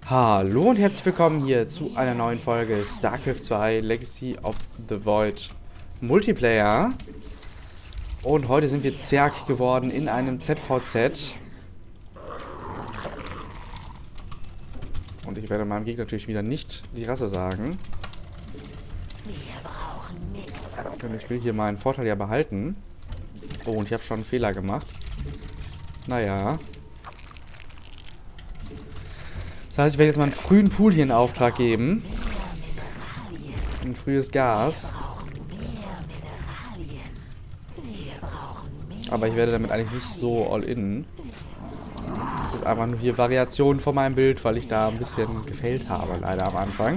Hallo und herzlich willkommen hier zu einer neuen Folge StarCraft 2 Legacy of the Void Multiplayer. Und heute sind wir Zerg geworden in einem ZVZ. Und ich werde meinem Gegner natürlich wieder nicht die Rasse sagen. Denn ich will hier meinen Vorteil ja behalten. Oh, und ich habe schon einen Fehler gemacht. Naja. Das heißt, ich werde jetzt mal einen frühen Pool hier in Auftrag geben. Ein frühes Gas. Aber ich werde damit eigentlich nicht so all in. Das ist einfach nur hier Variation von meinem Bild, weil ich da ein bisschen gefällt habe, leider am Anfang.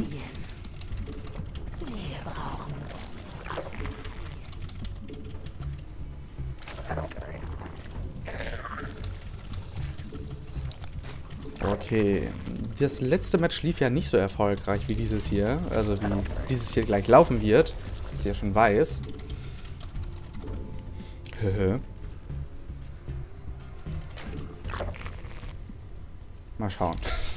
Okay, das letzte Match lief ja nicht so erfolgreich wie dieses hier. Also wie dieses hier gleich laufen wird. Das ist ja schon weiß. Mal schauen.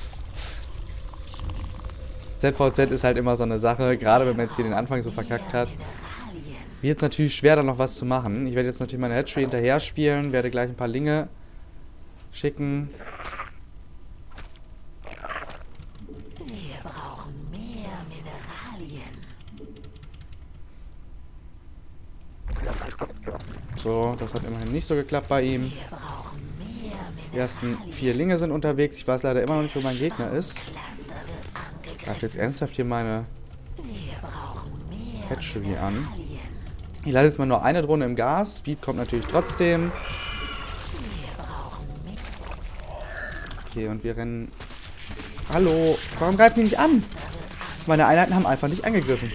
ZVZ ist halt immer so eine Sache, gerade wenn man jetzt hier den Anfang so verkackt hat. Wird es natürlich schwer, da noch was zu machen. Ich werde jetzt natürlich meine Hatchery hinterher spielen, werde gleich ein paar Linge schicken. So, das hat immerhin nicht so geklappt bei ihm. Die ersten 4 Linge sind unterwegs. Ich weiß leider immer noch nicht, wo mein Gegner ist. Ich greife jetzt ernsthaft hier meine Hatchery an. Ich lasse jetzt mal nur eine Drohne im Gas. Speed kommt natürlich trotzdem. Okay, und wir rennen... Hallo, warum greifen die nicht an? Meine Einheiten haben einfach nicht angegriffen.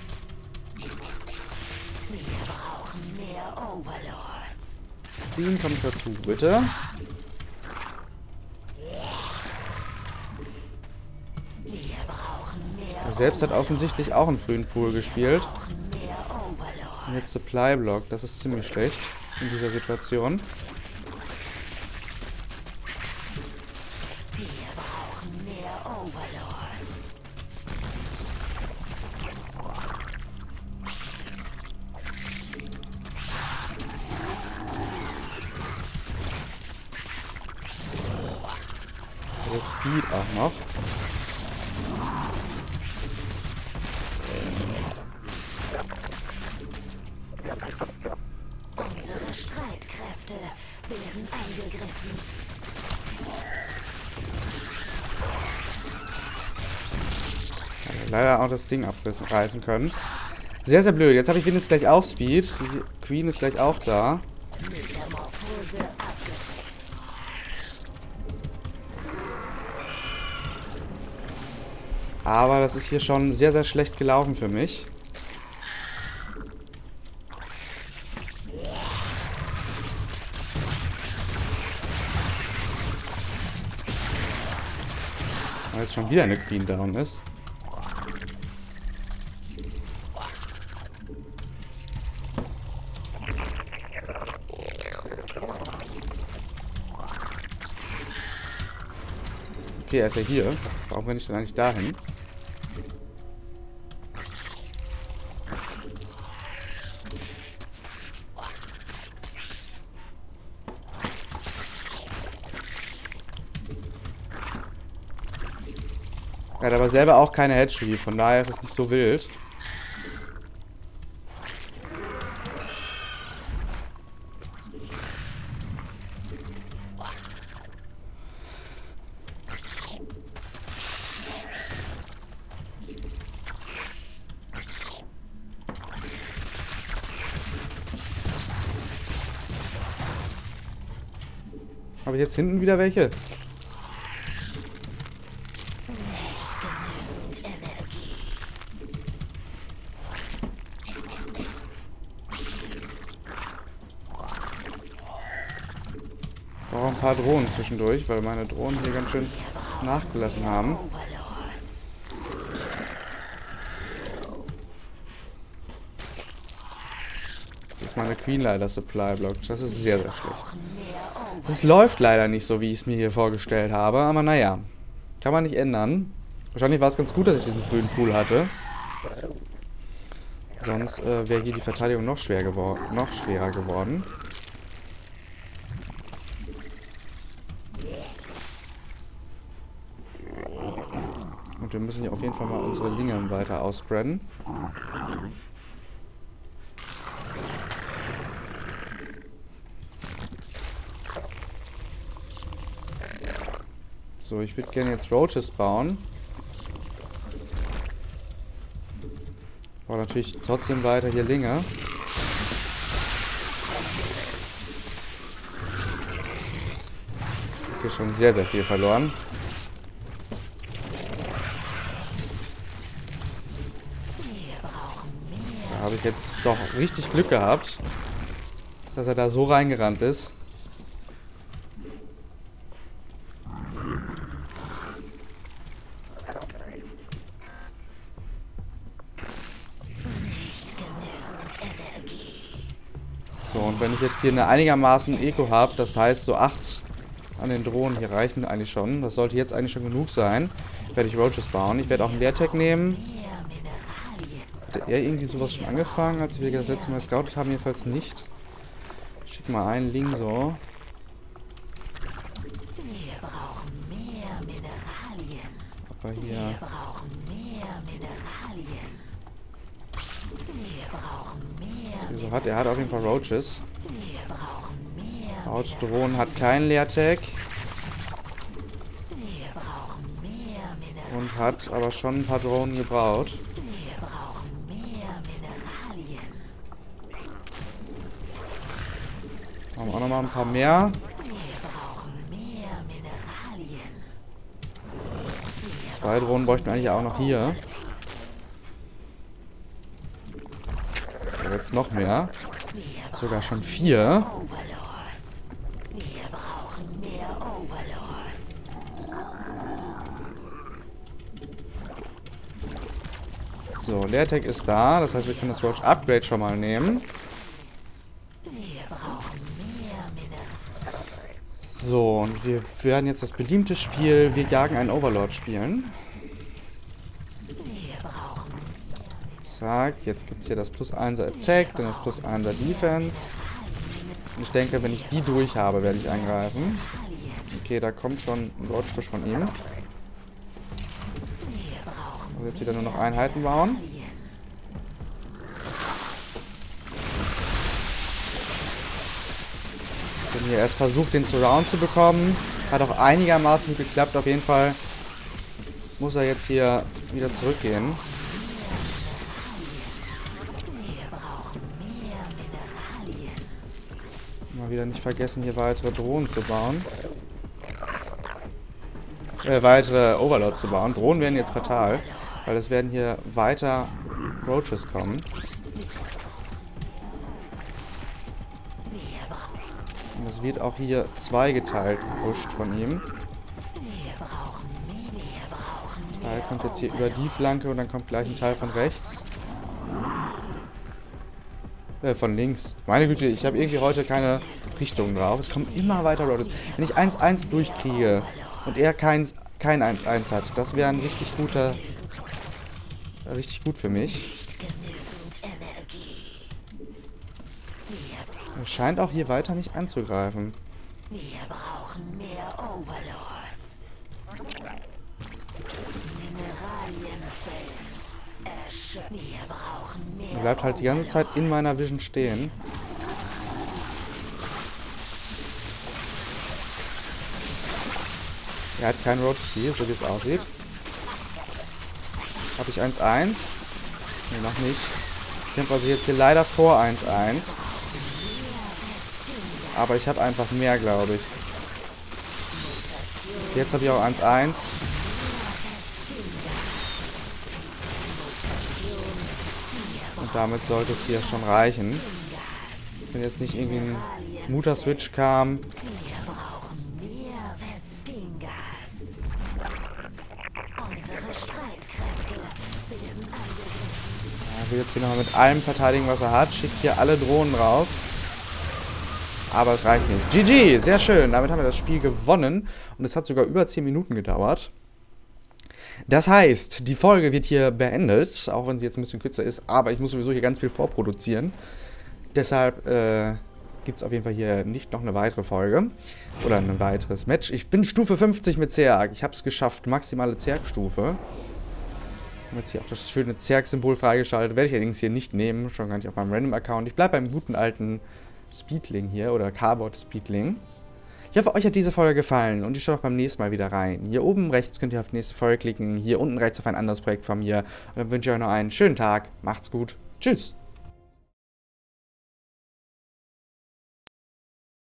Queen, kommt dazu, bitte. Er selbst hat offensichtlich auch einen frühen Pool gespielt. Und jetzt Supply Block, das ist ziemlich schlecht in dieser Situation. Jetzt Speed auch noch. Unsere Streitkräfte werden angegriffen. Leider auch das Ding abreißen können. Sehr, sehr blöd. Jetzt habe ich wenigstens gleich auch Speed. Die Queen ist gleich auch da. Metamorphose abgedeckt. Aber das ist hier schon sehr, sehr schlecht gelaufen für mich. Weil jetzt schon wieder eine Queen down ist. Okay, er ist ja hier. Warum renne ich denn eigentlich dahin? Er hat aber selber auch keine Hatchery, von daher ist es nicht so wild. Habe ich jetzt hinten wieder welche? Ich brauche ein paar Drohnen zwischendurch, weil meine Drohnen hier ganz schön nachgelassen haben. Jetzt ist meine Queen leider Supply Block. Das ist sehr, sehr schlecht. Es läuft leider nicht so, wie ich es mir hier vorgestellt habe, aber naja. Kann man nicht ändern. Wahrscheinlich war es ganz gut, dass ich diesen frühen Pool hatte. Sonst wäre hier die Verteidigung noch schwerer geworden. Und wir müssen hier auf jeden Fall mal unsere Linien weiter ausspreaden. So, ich würde gerne jetzt Roaches bauen. Aber natürlich trotzdem weiter hier Linge. Hier schon sehr, sehr viel verloren. Da habe ich jetzt doch richtig Glück gehabt, dass er da so reingerannt ist. So, und wenn ich jetzt hier eine einigermaßen Eco habe, das heißt so 8 an den Drohnen hier reichen eigentlich schon. Das sollte jetzt eigentlich schon genug sein. Werde ich Roaches bauen. Ich werde auch einen Leertag nehmen. Hat er irgendwie sowas schon angefangen, als wir das letzte Mal gescoutet haben? Jedenfalls nicht. Schick mal einen Ling so. Aber hier... So hat er auf jeden Fall Roaches. Roach-Drohnen hat keinen Leertag. Und hat aber schon ein paar Drohnen gebaut. Haben auch nochmal ein paar mehr. Zwei Drohnen bräuchten wir eigentlich auch noch hier. Jetzt noch mehr. Sogar schon 4. So, Leertag ist da. Das heißt, wir können das Roach Upgrade schon mal nehmen. So, und wir werden jetzt das beliebte Spiel Wir jagen einen Overlord spielen. Zack, jetzt gibt es hier das +1er Attack, dann das +1er Defense. Und ich denke, wenn ich die durch habe, werde ich eingreifen. Okay, da kommt schon ein Roach-Push von ihm. Also jetzt wieder nur noch Einheiten bauen. Ich habe hier erst versucht, den Surround zu bekommen. Hat auch einigermaßen gut geklappt. Auf jeden Fall muss er jetzt hier wieder zurückgehen. Mal wieder nicht vergessen, hier weitere Drohnen zu bauen. Weitere Overlords zu bauen. Drohnen werden jetzt fatal, weil es werden hier weiter Roaches kommen. Und es wird auch hier zweigeteilt gepusht von ihm. Ein Teil kommt jetzt hier über die Flanke und dann kommt gleich ein Teil von rechts. Von links. Meine Güte, ich habe irgendwie heute keine Richtung drauf. Es kommen immer weiter Roaches. Wenn ich 1-1 durchkriege und er kein 1-1 hat, das wäre ein richtig guter... richtig gut für mich. Er scheint auch hier weiter nicht anzugreifen. Wir brauchen mehr Overlords. Mineralienfeld. Wir brauchen mehr. Er bleibt halt die ganze Zeit in meiner Vision stehen. Er hat keinen Roach Speed, so wie es aussieht. Habe ich 1-1? Ne, noch nicht. Ich kämpfe also jetzt hier leider vor 1-1. Aber ich habe einfach mehr, glaube ich. Jetzt habe ich auch 1-1. Und damit sollte es hier schon reichen. Wenn jetzt nicht irgendwie ein Mutter-Switch kam. Er will jetzt hier nochmal mit allem verteidigen, was er hat. Schickt hier alle Drohnen drauf. Aber es reicht nicht. GG, sehr schön. Damit haben wir das Spiel gewonnen. Und es hat sogar über 10 Minuten gedauert. Das heißt, die Folge wird hier beendet, auch wenn sie jetzt ein bisschen kürzer ist, aber ich muss sowieso hier ganz viel vorproduzieren. Deshalb gibt es auf jeden Fall hier nicht noch eine weitere Folge oder ein weiteres Match. Ich bin Stufe 50 mit Zerg. Ich habe es geschafft, maximale Zerg-Stufe. Ich habe jetzt hier auch das schöne Zerg-Symbol freigeschaltet. Werde ich allerdings hier nicht nehmen, schon gar nicht auf meinem Random-Account. Ich bleibe beim guten alten Speedling hier oder Carbot Speedling. Ich hoffe, euch hat diese Folge gefallen und ich schaue auch beim nächsten Mal wieder rein. Hier oben rechts könnt ihr auf die nächste Folge klicken, hier unten rechts auf ein anderes Projekt von mir. Und dann wünsche ich euch noch einen schönen Tag. Macht's gut. Tschüss.